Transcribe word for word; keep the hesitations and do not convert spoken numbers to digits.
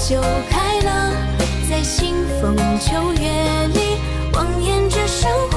就开了，在腥风秋月里望眼着生活。